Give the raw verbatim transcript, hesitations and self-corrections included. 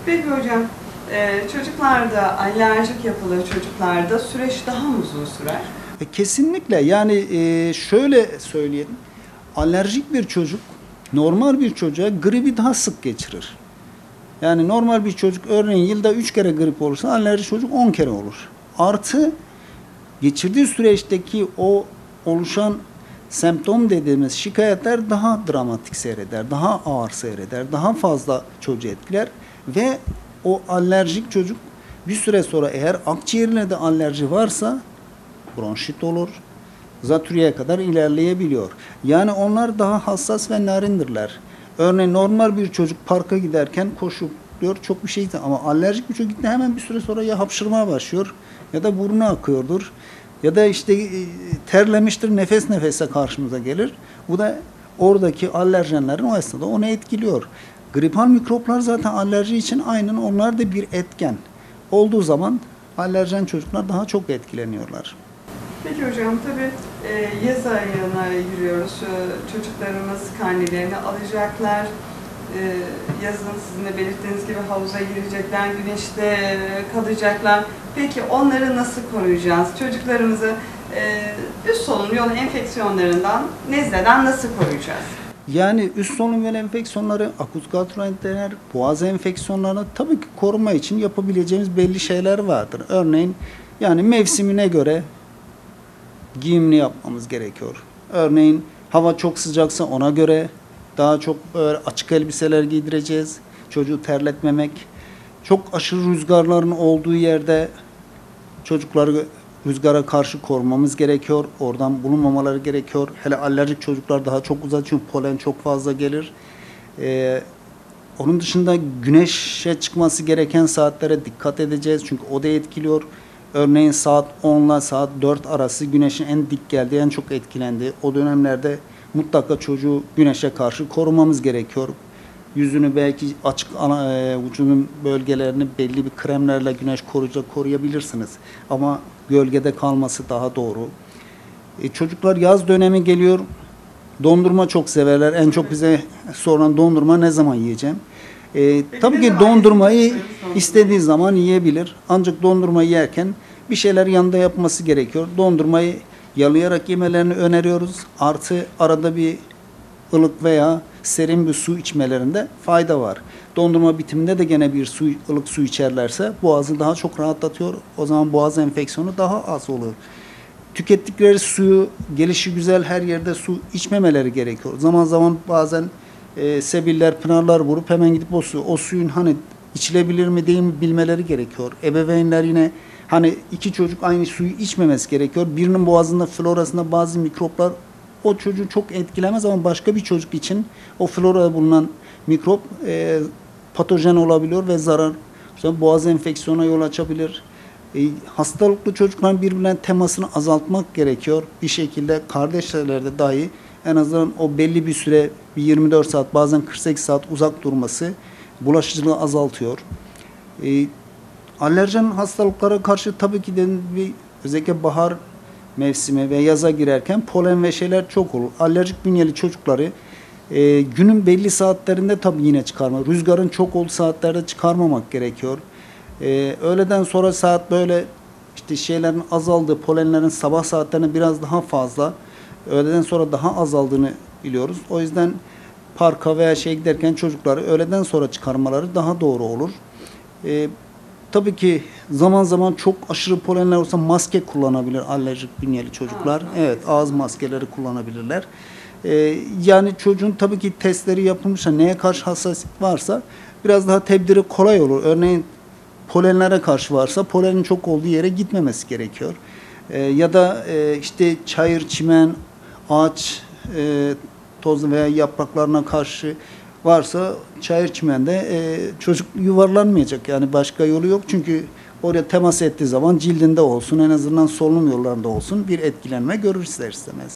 Peki hocam, e, çocuklarda, alerjik yapılı çocuklarda süreç daha mı uzun sürer? E, kesinlikle yani e, şöyle söyleyelim. Alerjik bir çocuk normal bir çocuğa gribi daha sık geçirir. Yani normal bir çocuk örneğin yılda üç kere grip olursa alerjik çocuk on kere olur. Artı geçirdiği süreçteki o oluşan semptom dediğimiz şikayetler daha dramatik seyreder, daha ağır seyreder, daha fazla çocuğu etkiler ve o alerjik çocuk bir süre sonra eğer akciğerine de alerji varsa bronşit olur, zatürreye kadar ilerleyebiliyor. Yani onlar daha hassas ve narindirler. Örneğin normal bir çocuk parka giderken koşup diyor çok bir şey ama alerjik bir çocuk gitti hemen bir süre sonra ya hapşırmaya başlıyor ya da burnu akıyordur ya da işte terlemiştir nefes nefese karşımıza gelir. Bu da oradaki alerjenlerin o esnada onu etkiliyor. Gripal mikroplar zaten alerji için aynen onlar da bir etken. Olduğu zaman alerjen çocuklar daha çok etkileniyorlar. Peki hocam, tabii e, yaz ayına giriyoruz. E, çocuklarımız karnelerini alacaklar. E, yazın sizin de belirttiğiniz gibi havuza girecekler, güneşte kalacaklar. Peki onları nasıl koruyacağız? Çocuklarımızı e, üst solunum yolu enfeksiyonlarından, nezleden nasıl koruyacağız? Yani üst solunum yolu enfeksiyonları, akut gastroenterer, boğaz enfeksiyonlarını tabii ki koruma için yapabileceğimiz belli şeyler vardır. Örneğin yani mevsimine göre giyimini yapmamız gerekiyor. Örneğin hava çok sıcaksa ona göre daha çok böyle açık elbiseler giydireceğiz. Çocuğu terletmemek. Çok aşırı rüzgarların olduğu yerde çocukları rüzgara karşı korumamız gerekiyor. Oradan bulunmamaları gerekiyor. Hele alerjik çocuklar daha çok uzak çünkü polen çok fazla gelir. Ee, onun dışında güneşe çıkması gereken saatlere dikkat edeceğiz. Çünkü o da etkiliyor. Örneğin saat on ile saat dört arası güneşin en dik geldiği, en çok etkilendiği o dönemlerde mutlaka çocuğu güneşe karşı korumamız gerekiyor. Yüzünü belki açık ana, e, vücudun bölgelerini belli bir kremlerle güneş koruyucu koruyabilirsiniz. Ama gölgede kalması daha doğru. E, çocuklar yaz dönemi geliyor. Dondurma çok severler. En çok bize soran dondurma ne zaman yiyeceğim? E, tabii ki dondurmayı istediği zaman yiyebilir. Ancak dondurmayı yerken bir şeyler yanında yapması gerekiyor. Dondurmayı yalayarak yemelerini öneriyoruz. Artı arada bir ılık veya serin bir su içmelerinde fayda var. Dondurma bitiminde de gene bir su, ılık su içerlerse boğazı daha çok rahatlatıyor. O zaman boğaz enfeksiyonu daha az olur. Tükettikleri suyu gelişi güzel her yerde su içmemeleri gerekiyor. Zaman zaman bazen e, sebiller, pınarlar vurup hemen gidip o su, o suyun hani içilebilir mi değil mi bilmeleri gerekiyor. Ebeveynler yine hani iki çocuk aynı suyu içmemesi gerekiyor. Birinin boğazında, florasında bazı mikroplar o çocuğu çok etkilemez ama başka bir çocuk için o florada bulunan mikrop e, patojen olabiliyor ve zarar, işte boğaz enfeksiyona yol açabilir. E, hastalıklı çocukların birbirine temasını azaltmak gerekiyor. Bir şekilde kardeşlerde dahi en azından o belli bir süre bir yirmi dört saat bazen kırk sekiz saat uzak durması bulaşıcılığı azaltıyor. E, alerjen hastalıklara karşı tabii ki de bir özellikle bahar mevsimi ve yaza girerken polen ve şeyler çok olur. Alerjik bünyeli çocukları e, günün belli saatlerinde tabii yine çıkarma. Rüzgarın çok olduğu saatlerde çıkarmamak gerekiyor. E, öğleden sonra saat böyle işte şeylerin azaldığı, polenlerin sabah saatlerinde biraz daha fazla, öğleden sonra daha azaldığını biliyoruz. O yüzden parka veya şeye giderken çocukları öğleden sonra çıkarmaları daha doğru olur. E, Tabii ki zaman zaman çok aşırı polenler olsa maske kullanabilir alerjik bünyeli çocuklar. Ağız evet, ağız maskeleri kullanabilirler. Ee, yani çocuğun tabii ki testleri yapılmışsa neye karşı hassasiyet varsa biraz daha tedbiri kolay olur. Örneğin polenlere karşı varsa polenin çok olduğu yere gitmemesi gerekiyor. Ee, ya da e, işte çayır, çimen, ağaç e, toz veya yapraklarına karşı varsa çayır çimende e, çocuk yuvarlanmayacak. Yani başka yolu yok. Çünkü oraya temas ettiği zaman cildinde olsun, en azından solunum yollarında olsun bir etkilenme görür ister istemez.